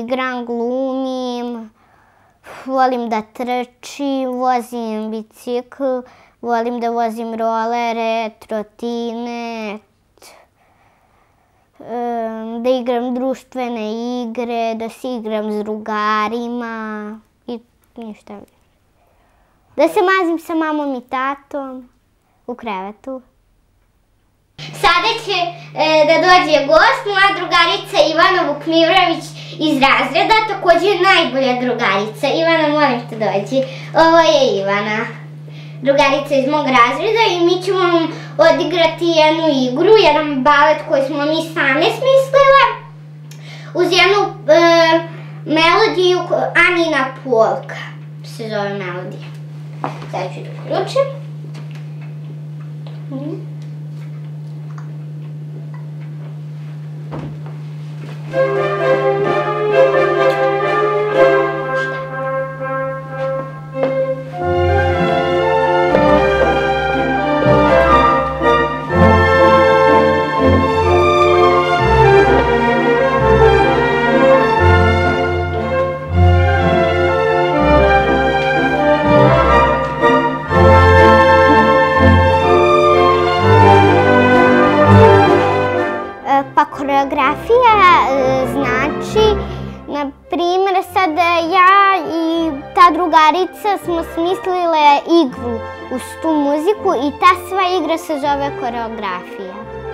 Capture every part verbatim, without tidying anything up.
igram, glumim, volim da trčim, vozim bicikl, volim da vozim rolere, trotinet, da igram društvene igre, da se igram s drugarima i ništa više. Da se mazim sa mamom i tatom u krevetu. Sada će da dođe gost, moja drugarica Ivana Vukmirović iz razreda, također najbolja drugarica. Ivana, molim te dođi. Ovo je Ivana, drugarica iz mog razreda i mi ćemo vam odigrati jednu igru, jedan balet koji smo mi same smislile uz jednu melodiju, Anina polka se zove melodija. Sada ću da uključim. Koreografija znači, na primjer, sad ja i ta drugarica smo smislile igru uz tu muziku i ta sva igra se zove koreografija.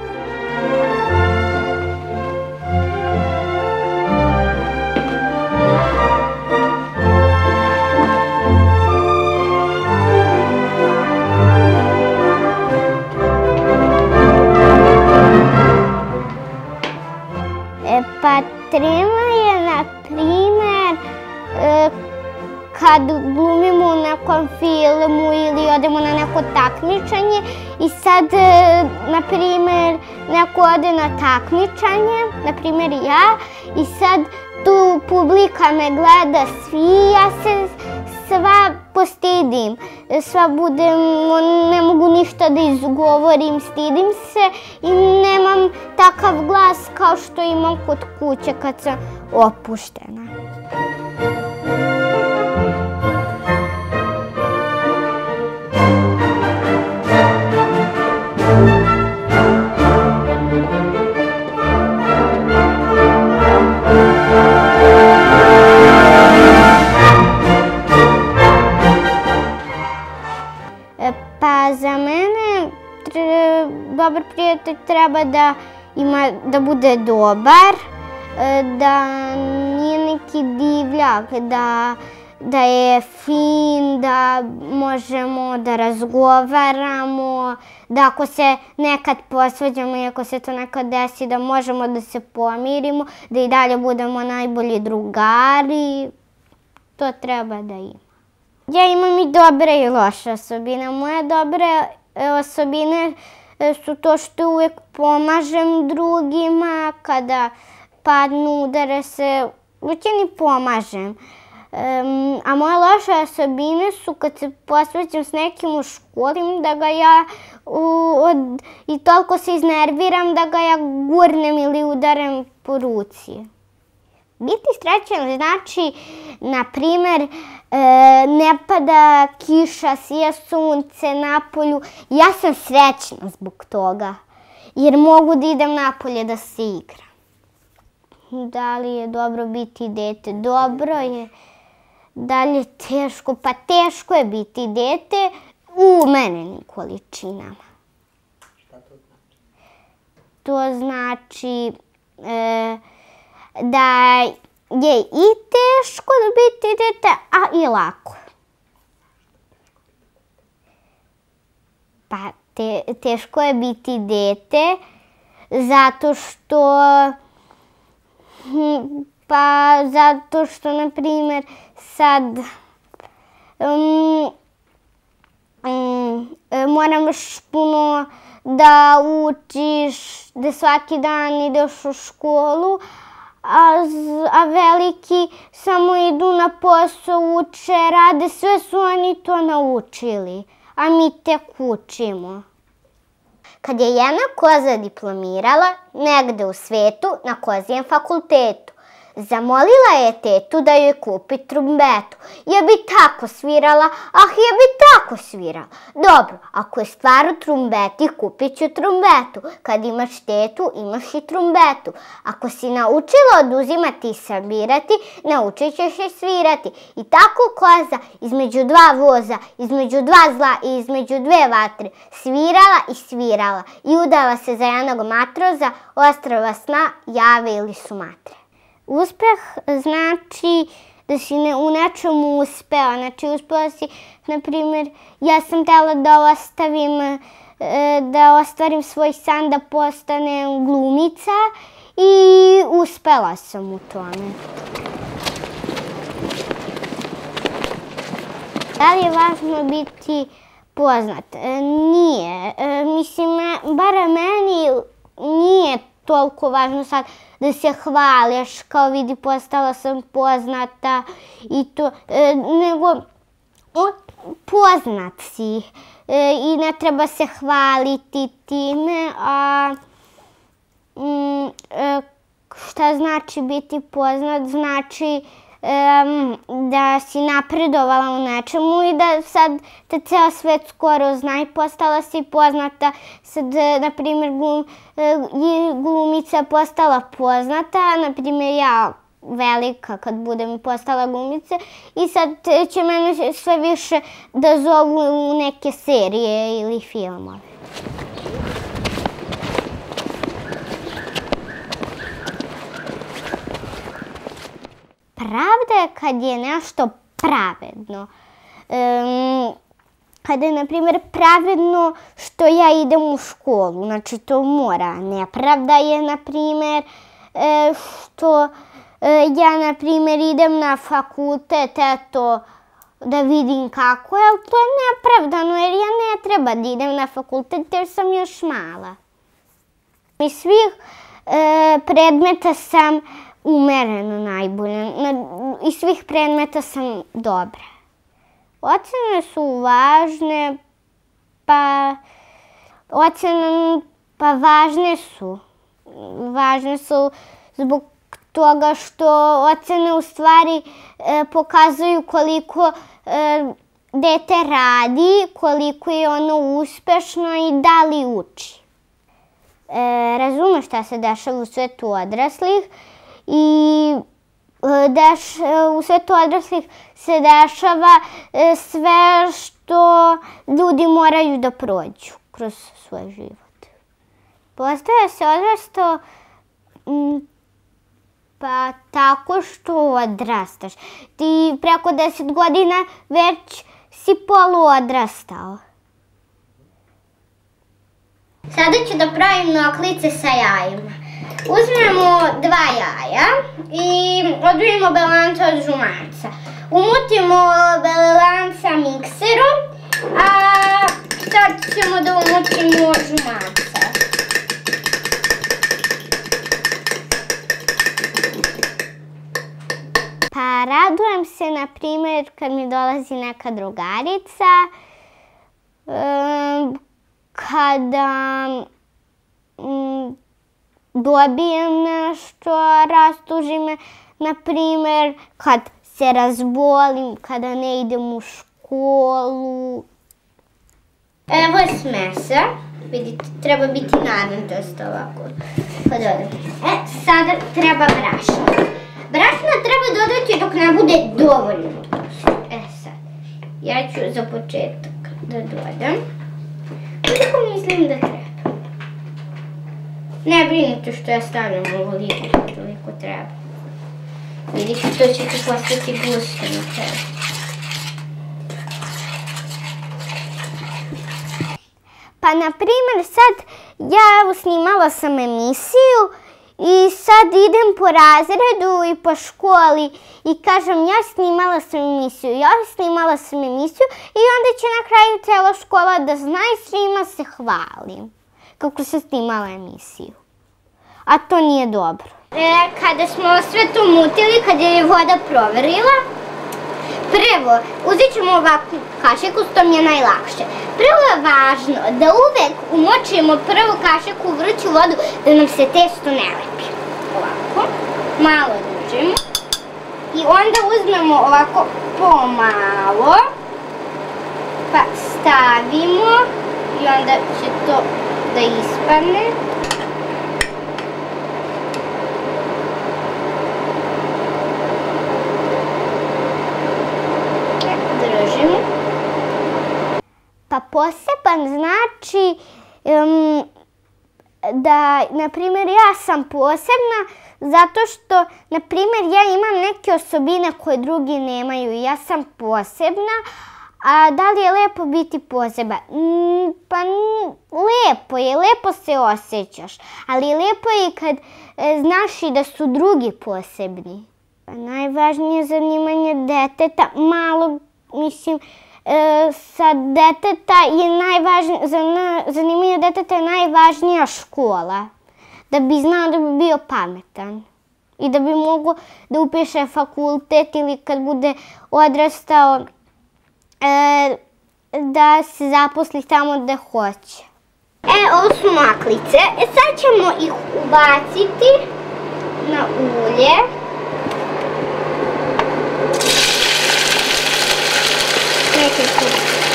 Pa trema je, na primjer, kad glumimo u nekom filmu ili odemo na neko takmičenje i sad, na primjer, neko ode na takmičenje, na primjer ja, i sad tu publika me gleda svi, ja se sva postidim, sva budem, ne mogu ništa da izgovorim, stidim se i nemam takav glas kao što imam kod kuće kad sam opuštena. Pa za mene dobar prijatelj treba da ima, da bude dobar, da nije neki divljak, da, da je fin, da možemo da razgovaramo, da ako se nekad posvađamo i ako se to nekad desi, da možemo da se pomirimo, da i dalje budemo najbolji drugari. To treba da ima. Ja imam i dobre i loše osobine. Moje dobre osobine su to što uvijek pomažem drugima, kada padnu, udare se, većini pomažem. A moje loše osobine su kad se posvećam s nekim u školi, da ga ja i toliko se iznerviram da ga ja gurnem ili udarem po ruci. Biti srećan znači, na primjer, ne pada kiša, sija sunce napolju. Ja sam srećna zbog toga, jer mogu da idem napolje da se igram. Da li je dobro biti dete? Dobro je. Da li je teško? Pa teško je biti dete u umerenim količinama. Šta to znači? To znači da je i teško biti dete, a i lako. Pa teško je biti dete zato što, pa zato što, na primjer, sad moraš puno da učiš, da svaki dan ideš u školu, a veliki samo idu na posao, uče, rade, sve su oni to naučili, a mi tek učimo. Kad je jedna koza diplomirala negde u svetu na kozijem fakultetu, zamolila je tetu da joj kupi trumbetu. Ja bi tako svirala, ah ja bi tako svirala. Dobro, ako je stvar u trumbeti, kupit ću trumbetu. Kad imaš tetu, imaš i trumbetu. Ako si naučila oduzimati i sabirati, naučit ćeš i svirati. I tako koza između dva voza, između dva zla i između dve vatre svirala i svirala. I udala se za jednog matroza, ostrva sna, Jave ili Sumatre. Uspeh znači da si u nečemu uspeo. Znači, uspela si, na primjer, ja sam htjela da ostavim, da ostvarim svoj san da postanem glumica i uspela sam u tome. Da li je važno biti poznat? Nije. Mislim, bar meni nije toliko važno sad da se hvališ, kao vidi postala sam poznata i to, nego poznat si i ne treba se hvaliti time, a šta znači biti poznat? Znači da si napredovala u nečemu i da sad te ceo svet skoro zna i postala si poznata. Sad, na primjer, glumica postala poznata, na primjer ja velika kad budem postala glumica i sad će mene sve više da zovu u neke serije ili filmove. Pravda je kad je nešto pravedno. Kada je, na primjer, pravedno što ja idem u školu, znači to mora. Nepravda je, na primjer, što ja, na primjer, idem na fakultet, eto, da vidim kako je, ali to je nepravdano jer ja ne treba da idem na fakultet jer sam još mala. Iz svih predmeta sam umereno najbolje. Iz svih predmeta sam dobra. Ocene su važne, pa ocene pa važne su. Važne su zbog toga što ocene u stvari pokazuju koliko dete radi, koliko je ono uspešno i da li uči. Razume šta se dešava u svetu odraslih i u svetu odraslih se dešava sve što ljudi moraju da prođu kroz svoj život. Postaje se odrastao pa tako što odrastaš. Ti preko deset godina već si poluodrastao. Sada ću da pravim noklice sa jajima. Uzmemo dva jaja i odvojimo belance od žumanca. Umutimo belanca mikserom, a sad ćemo da umutimo žumanca. Pa radujem se, na primjer, kad mi dolazi neka drugarica, kada dobijem nešto, rastuži me, na primjer, kad se razbolim, kada ne idem u školu. Evo je smesa. Vidite, treba biti narančasto ovako. Pa dodam. E, sada treba brašna. Brašna treba dodati dok ne bude dovoljno tvrsto. E sad, ja ću za početak da dodam. Koliko mislim da treba. Ne brinite što ja stavljam ovoliko, toliko treba. Vidite, to će ti postati gusto na kraju. Pa, na primjer, sad ja snimala sam emisiju i sad idem po razredu i po školi i kažem ja snimala sam emisiju, ja snimala sam emisiju i onda će na kraju cijela škola da zna i svima se hvalim kako sam snimala emisiju. A to nije dobro. Kada smo sve to mutili, kada je voda proverila, prvo uzet ćemo ovakvu kašiku, što mi je najlakše. Prvo je važno da uvek umočimo prvo kašiku u vruću vodu da nam se testo ne lepi. Ovako, malo da držimo. I onda uzmemo ovako pomalo, pa stavimo i onda će to da ispadne. Držimo. Pa poseban znači um, da, na primjer, ja sam posebna zato što, na primjer, ja imam neke osobine koje drugi nemaju i ja sam posebna. A da li je lepo biti poseban? Mm, pa mm, lepo je, lepo se osjećaš, ali lepo je i kad e, znaš i da su drugi posebni. Najvažnije zanimanje deteta, malo, mislim, e, sa deteta je najvažnije, za na, zanimanje deteta je najvažnija škola. Da bi znao da bi bio pametan i da bi mogao da upiše fakultet ili kad bude odrastao e, da se zaposli tamo gde hoće. E, ovo su maklice. E, sad ćemo ih ubaciti na ulje. Neke su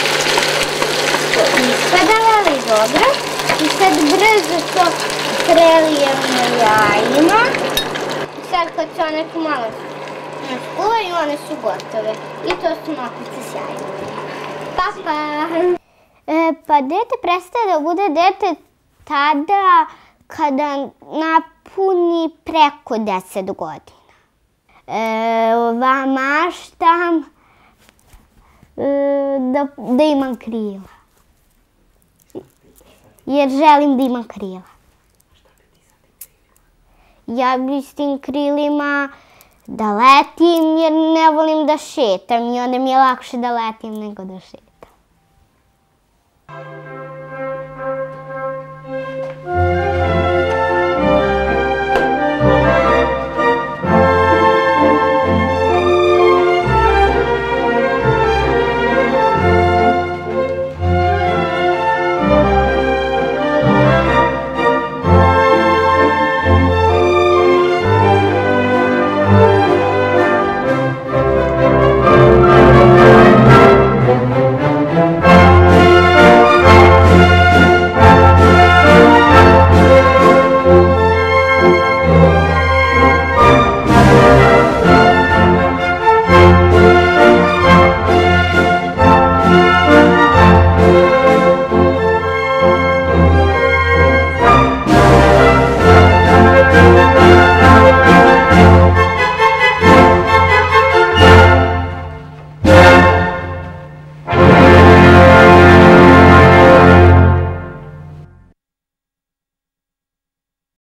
ispadale, ali dobro. I sad brzo to prelijemo jajima. I sad kad se one tu malo naskuvaju, one su gotove. I to su maklice s jajima. Pa, pa. E, pa dete prestaje da bude dete tada kada napuni preko deset godina. E, ova maštam e, da, da imam krila. Jer želim da imam krila. Ja bi s tim krilima da letim jer ne volim da šetam i onda mi je lakše da letim nego da šetam.